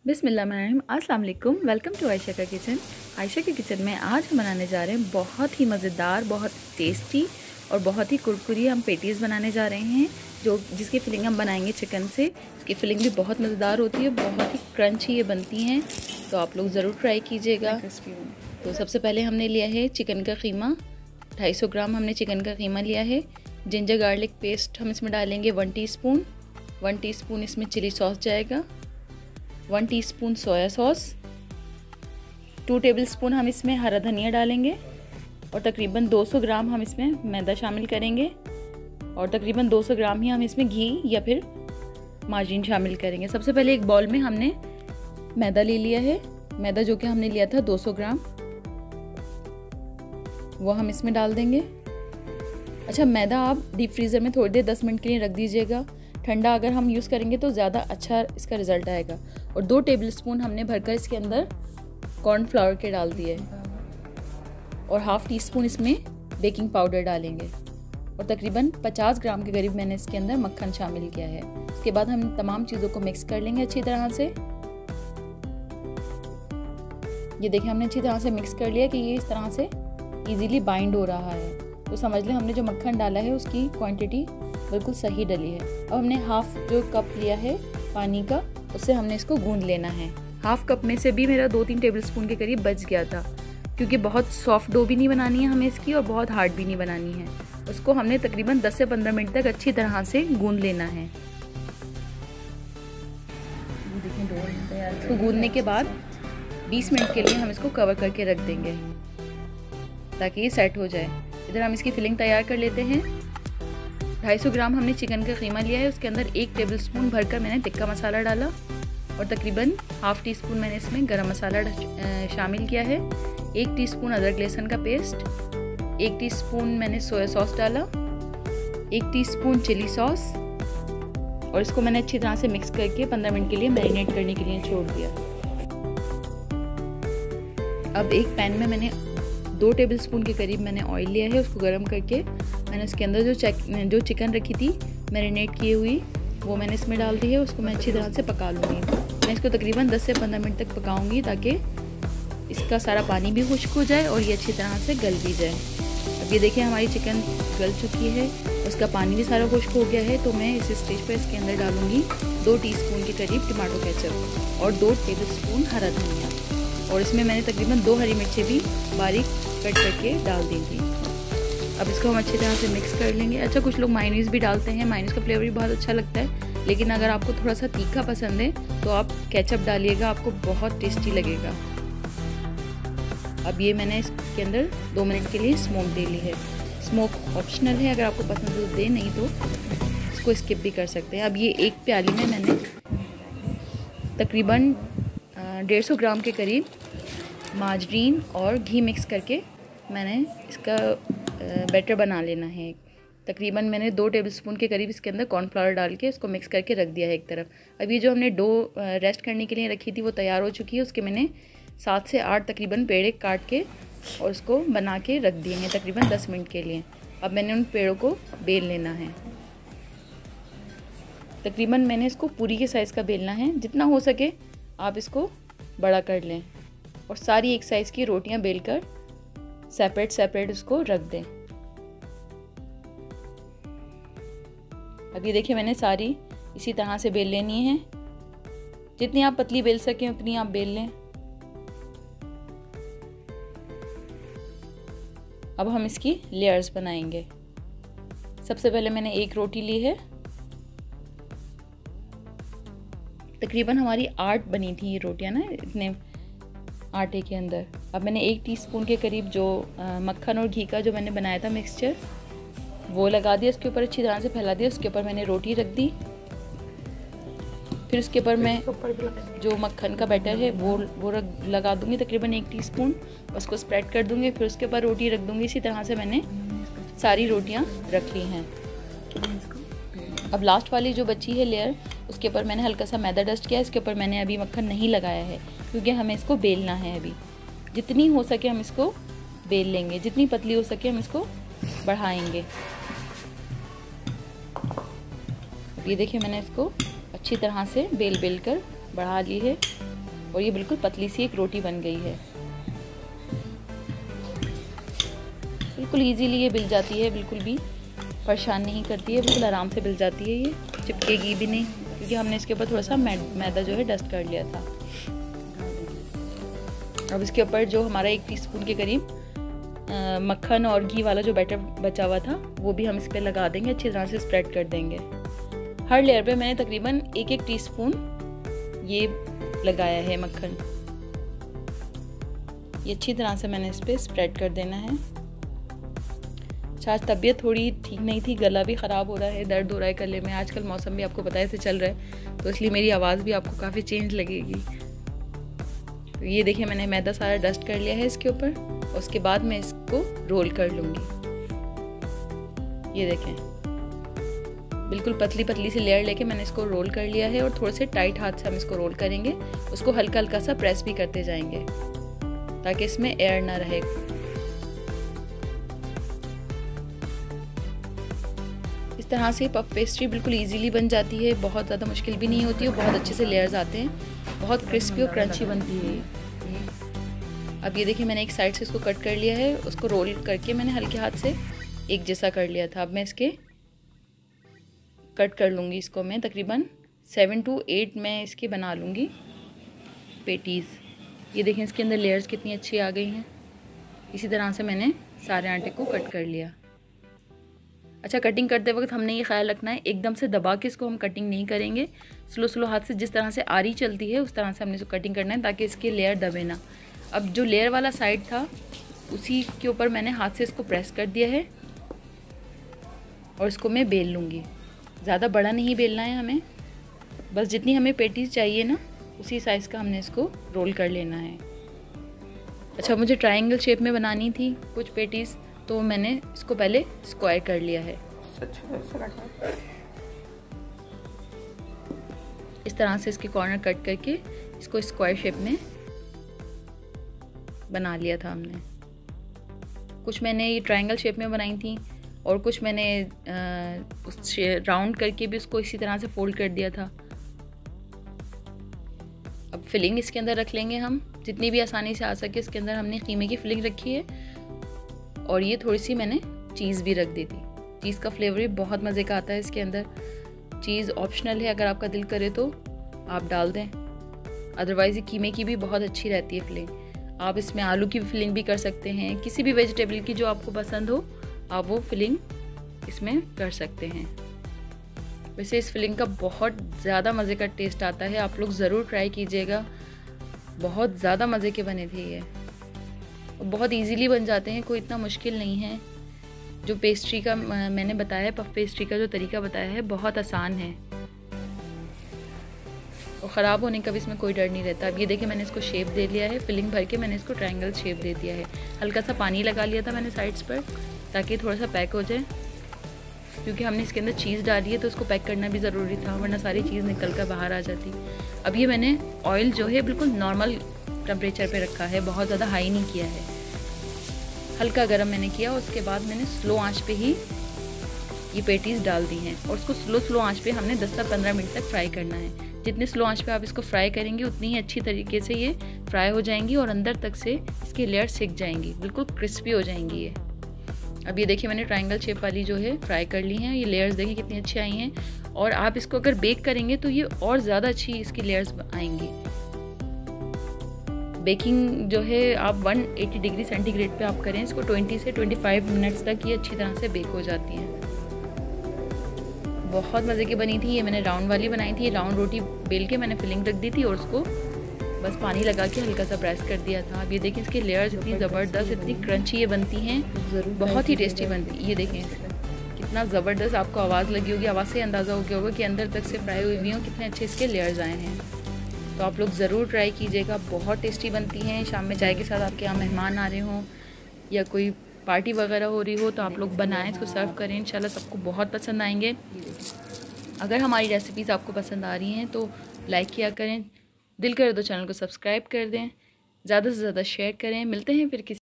बिस्मिल्लाहिर्रहमानिर्रहीम। अस्सलाम वालेकुम। वेलकम टू आयशा का किचन। आयशा के किचन में आज हम बनाने जा रहे हैं बहुत ही मज़ेदार, बहुत टेस्टी और बहुत ही कुरकुरी हम पेटीज़ बनाने जा रहे हैं जिसकी फिलिंग हम बनाएंगे चिकन से। इसकी फिलिंग भी बहुत मज़ेदार होती है, बहुत ही क्रंची ये बनती हैं, तो आप लोग ज़रूर ट्राई कीजिएगा। तो सबसे पहले हमने लिया है चिकन का कीमा, 250 ग्राम हमने चिकन का कीमा लिया है। जिंजर गार्लिक पेस्ट हम इसमें डालेंगे 1 टीस्पून। 1 टीस्पून इसमें चिली सॉस जाएगा। 1 टीस्पून सोया सॉस। 2 टेबलस्पून हम इसमें हरा धनिया डालेंगे और तकरीबन 200 ग्राम हम इसमें मैदा शामिल करेंगे और तकरीबन 200 ग्राम ही हम इसमें घी या फिर मार्जिन शामिल करेंगे। सबसे पहले एक बाउल में हमने मैदा ले लिया है। मैदा जो कि हमने लिया था 200 ग्राम, वो हम इसमें डाल देंगे। अच्छा, मैदा आप डीप फ्रीज़र में थोड़ी देर 10 मिनट के लिए रख दीजिएगा। ठंडा अगर हम यूज़ करेंगे तो ज़्यादा अच्छा इसका रिज़ल्ट आएगा। और 2 टेबलस्पून हमने भरकर इसके अंदर कॉर्नफ्लावर के डाल दिए और ½ टीस्पून इसमें बेकिंग पाउडर डालेंगे और तकरीबन 50 ग्राम के करीब मैंने इसके अंदर मक्खन शामिल किया है। उसके बाद हम तमाम चीज़ों को मिक्स कर लेंगे अच्छी तरह से। ये देखिए हमने अच्छी तरह से मिक्स कर लिया कि ये इस तरह से इजीली बाइंड हो रहा है, तो समझ लें हमने जो मक्खन डाला है उसकी क्वांटिटी बिल्कुल सही डली है। अब हमने ½ जो कप लिया है पानी का, उससे हमने इसको गूंद लेना है। ½ कप में से भी मेरा 2-3 टेबलस्पून के करीब बच गया था, क्योंकि बहुत सॉफ्ट डो भी नहीं बनानी है हमें इसकी और बहुत हार्ड भी नहीं बनानी है। उसको हमने तकरीबन 10 से 15 मिनट तक अच्छी तरह से गूंद लेना है। इसको गूंदने के बाद 20 मिनट के लिए हम इसको कवर करके रख देंगे ताकि ये सेट हो जाए। इधर हम इसकी फिलिंग तैयार कर लेते हैं। 250 ग्राम हमने चिकन का कीमा लिया है, उसके अंदर 1 टेबलस्पून भरकर मैंने टिक्का मसाला डाला और तकरीबन ½ टीस्पून मैंने इसमें गरम मसाला शामिल किया है। 1 टीस्पून अदरक लहसुन का पेस्ट, 1 टीस्पून मैंने सोया सॉस डाला, 1 टीस्पून चिली सॉस और इसको मैंने अच्छी तरह से मिक्स करके 15 मिनट के लिए मैरिनेट करने के लिए छोड़ दिया। अब एक पैन में मैंने 2 टेबलस्पून के करीब मैंने ऑयल लिया है। उसको गर्म करके मैंने इसके अंदर जो चिकन रखी थी मैरिनेट की हुई, वो मैंने इसमें डाल दी है। उसको मैं अच्छी तरह से पका लूँगी। मैं इसको तकरीबन 10 से 15 मिनट तक पकाऊंगी ताकि इसका सारा पानी भी खुश्क हो जाए और ये अच्छी तरह से गल भी जाए। अब ये देखिए हमारी चिकन गल चुकी है, उसका पानी भी सारा खुश्क हो गया है। तो मैं इस स्टेज पर इसके अंदर डालूँगी 2 टीस्पून के करीब टमाटो केचप और 2 टेबलस्पून हरा धनिया और इसमें मैंने तकरीबन 2 हरी मिर्चें भी बारीक कट करके डाल दी थी। अब इसको हम अच्छी तरह से मिक्स कर लेंगे। अच्छा, कुछ लोग मायोनीज़ भी डालते हैं, मायोनीज़ का फ्लेवर भी बहुत अच्छा लगता है, लेकिन अगर आपको थोड़ा सा तीखा पसंद है तो आप केचप डालिएगा, आपको बहुत टेस्टी लगेगा। अब ये मैंने इसके अंदर 2 मिनट के लिए स्मोक दे ली है। स्मोक ऑप्शनल है, अगर आपको पसंद है तो दे, नहीं तो इसको स्किप भी कर सकते हैं। अब ये एक प्याली में मैंने तकरीबन 150 ग्राम के करीब मार्जरीन और घी मिक्स करके मैंने इसका बैटर बना लेना है। तकरीबन मैंने 2 टेबलस्पून के करीब इसके अंदर कॉर्नफ्लावर डाल के इसको मिक्स करके रख दिया है एक तरफ। अब ये जो हमने डो रेस्ट करने के लिए रखी थी वो तैयार हो चुकी है। उसके मैंने 7 से 8 तकरीबन पेड़े काट के और उसको बना के रख दिए हैं तकरीबन 10 मिनट के लिए। अब मैंने उन पेड़ों को बेल लेना है। तकरीबन मैंने इसको पूरी के साइज़ का बेलना है, जितना हो सके आप इसको बड़ा कर लें और सारी एक साइज़ की रोटियां बेलकर सेपरेट उसको रख दें। अब ये देखिए मैंने सारी इसी तरह से बेल लेनी है। जितनी आप पतली बेल सकें उतनी आप बेल लें। अब हम इसकी लेयर्स बनाएंगे। सबसे पहले मैंने एक रोटी ली है, तकरीबन हमारी 8 बनी थी ये रोटियां ना इतने आटे के अंदर। अब मैंने 1 टीस्पून के करीब जो मक्खन और घी का जो मैंने बनाया था मिक्सचर, वो लगा दिया इसके ऊपर, अच्छी तरह से फैला दिया। उसके ऊपर मैंने रोटी रख दी। फिर उसके ऊपर मैं जो मक्खन का बैटर है वो लगा दूंगी तकरीबन 1 टीस्पून, उसको स्प्रेड कर दूंगी। फिर उसके ऊपर रोटी रख दूंगी। इसी तरह से मैंने सारी रोटियां रख ली हैं। अब लास्ट वाली जो बची है लेयर, उसके ऊपर मैंने हल्का सा मैदा डस्ट किया। इसके ऊपर मैंने अभी मक्खन नहीं लगाया है क्योंकि हमें इसको बेलना है। अभी जितनी हो सके हम इसको बेल लेंगे, जितनी पतली हो सके हम इसको बढ़ाएंगे। ये देखिए मैंने इसको अच्छी तरह से बेल कर बढ़ा ली है और ये बिल्कुल पतली सी एक रोटी बन गई है। बिल्कुल इजीली ये बिल जाती है, बिल्कुल भी परेशान नहीं करती है, बिल्कुल आराम से बिल जाती है। ये चिपकेगी भी नहीं क्योंकि हमने इसके ऊपर थोड़ा सा मैदा जो है डस्ट कर लिया था। अब इसके ऊपर जो हमारा 1 टीस्पून के करीब मक्खन और घी वाला जो बैटर बचा हुआ था वो भी हम इस पर लगा देंगे, अच्छी तरह से स्प्रेड कर देंगे। हर लेयर पे मैंने तकरीबन 1-1 टीस्पून ये लगाया है मक्खन। ये अच्छी तरह से मैंने इस पर स्प्रेड कर देना है। आज तबीयत थोड़ी ठीक नहीं थी, गला भी ख़राब हो रहा है, दर्द हो रहा है गले में। आजकल मौसम भी आपको पता है से चल रहा है, तो इसलिए मेरी आवाज़ भी आपको काफ़ी चेंज लगेगी। तो ये देखिए मैंने मैदा सारा डस्ट कर लिया है इसके ऊपर। उसके बाद मैं इसको रोल कर लूँगी। ये देखें बिल्कुल पतली पतली सी लेयर लेके मैंने इसको रोल कर लिया है और थोड़े से टाइट हाथ से हम इसको रोल करेंगे। उसको हल्का हल्का सा प्रेस भी करते जाएंगे ताकि इसमें एयर ना रहे। इस तरह से पफ पेस्ट्री बिल्कुल इजीली बन जाती है, बहुत ज़्यादा मुश्किल भी नहीं होती है, बहुत अच्छे से लेयर्स आते हैं, बहुत क्रिस्पी और क्रंची बनती है। अब ये देखिए मैंने एक साइड से इसको कट कर लिया है, उसको रोल करके मैंने हल्के हाथ से एक जैसा कर लिया था। अब मैं इसके कट कर लूँगी, इसको मैं तकरीबन 7 to 8 मैं इसके बना लूँगी पेटीज़। ये देखें इसके अंदर लेयर्स कितनी अच्छी आ गई हैं। इसी तरह से मैंने सारे आटे को कट कर लिया। अच्छा, कटिंग करते वक्त हमने ये ख्याल रखना है एकदम से दबा के इसको हम कटिंग नहीं करेंगे। स्लो स्लो हाथ से जिस तरह से आरी चलती है उस तरह से हमने इसको कटिंग करना है ताकि इसके लेयर दबे ना। अब जो लेयर वाला साइड था उसी के ऊपर मैंने हाथ से इसको प्रेस कर दिया है और इसको मैं बेल लूँगी। ज़्यादा बड़ा नहीं बेलना है हमें, बस जितनी हमें पेटीज चाहिए ना उसी साइज़ का हमने इसको रोल कर लेना है। अच्छा, मुझे ट्रायंगल शेप में बनानी थी कुछ पेटीज़, तो मैंने इसको पहले स्क्वायर कर लिया है। इस तरह से इसके कॉर्नर कट करके इसको स्क्वायर शेप में बना लिया था हमने। कुछ मैंने ये ट्रायंगल शेप में बनाई थी और कुछ मैंने उस राउंड करके भी उसको इसी तरह से फोल्ड कर दिया था। अब फिलिंग इसके अंदर रख लेंगे हम, जितनी भी आसानी से आ सके इसके अंदर हमने कीमे की फिलिंग रखी है और ये थोड़ी सी मैंने चीज़ भी रख दी थी। चीज़ का फ्लेवर भी बहुत मज़े का आता है इसके अंदर। चीज़ ऑप्शनल है, अगर आपका दिल करे तो आप डाल दें, अदरवाइज़ ये कीमे की भी बहुत अच्छी रहती है फिलिंग। आप इसमें आलू की फिलिंग भी कर सकते हैं, किसी भी वेजिटेबल की जो आपको पसंद हो आप वो फिलिंग इसमें कर सकते हैं। वैसे इस फिलिंग का बहुत ज़्यादा मज़े का टेस्ट आता है, आप लोग ज़रूर ट्राई कीजिएगा। बहुत ज़्यादा मज़े के बने थे ये, बहुत इजीली बन जाते हैं, कोई इतना मुश्किल नहीं है। जो पेस्ट्री का मैंने बताया है, पफ पेस्ट्री का जो तरीका बताया है बहुत आसान है और ख़राब होने का भी इसमें कोई डर नहीं रहता। अब ये देखिए मैंने इसको शेप दे लिया है, फिलिंग भर के मैंने इसको ट्रायंगल शेप दे दिया है। हल्का सा पानी लगा लिया था मैंने साइड्स पर ताकि थोड़ा सा पैक हो जाए, क्योंकि हमने इसके अंदर चीज़ डाली है तो उसको पैक करना भी ज़रूरी था, वरना सारी चीज़ निकल कर बाहर आ जाती। अब ये मैंने ऑयल जो है बिल्कुल नॉर्मल टेम्परेचर पे रखा है, बहुत ज़्यादा हाई नहीं किया है, हल्का गर्म मैंने किया। उसके बाद मैंने स्लो आंच पे ही ये पेटीज़ डाल दी हैं और उसको स्लो आंच पे हमने 10 से 15 मिनट तक फ्राई करना है। जितने स्लो आंच पे आप इसको फ्राई करेंगे उतनी ही अच्छी तरीके से ये फ्राई हो जाएंगी और अंदर तक से इसकी लेयर सिक जाएंगी, बिल्कुल क्रिस्पी हो जाएंगी ये। अब ये देखिए मैंने ट्रायंगल शेप वाली जो है फ्राई कर ली हैं, ये लेयर्स देखिए कितनी अच्छी आई हैं। और आप इसको अगर बेक करेंगे तो ये और ज़्यादा अच्छी इसकी लेयर्स आएंगी। बेकिंग जो है आप 180 डिग्री सेंटीग्रेड पे आप करें इसको, 20 से 25 मिनट्स तक ये अच्छी तरह से बेक हो जाती हैं। बहुत मज़े की बनी थी ये, मैंने राउंड वाली बनाई थी। राउंड रोटी बेल के मैंने फिलिंग रख दी थी और उसको बस पानी लगा के हल्का सा प्रेस कर दिया था। अब ये देखें इसकी लेयर्स इतनी ज़बरदस्त, इतनी क्रंची ये बनती हैं, बहुत ही टेस्टी बनती है। ये देखें कितना ज़बरदस्त, आपको आवाज़ लगी होगी, आवाज़ से अंदाज़ा हो गया होगा कि अंदर तक से फ्राई हुई हुई हो, कितने अच्छे इसके लेयर्स आए हैं। तो आप लोग ज़रूर ट्राई कीजिएगा, बहुत टेस्टी बनती हैं। शाम में चाय के साथ आपके यहाँ मेहमान आ रहे हों या कोई पार्टी वगैरह हो रही हो तो आप लोग बनाएं, इसको सर्व करें, इंशाल्लाह सबको बहुत पसंद आएंगे। अगर हमारी रेसिपीज़ आपको पसंद आ रही हैं तो लाइक किया करें, दिल करे तो चैनल को सब्सक्राइब कर दें, ज़्यादा से ज़्यादा शेयर करें। मिलते हैं फिर किसी